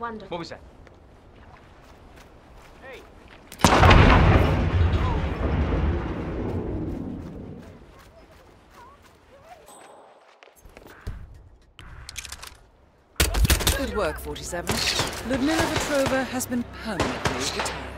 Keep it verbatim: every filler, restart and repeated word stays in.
Wonderful. What was that? Hey! Good work, forty-seven. Ludmila Petrova has been permanently retired.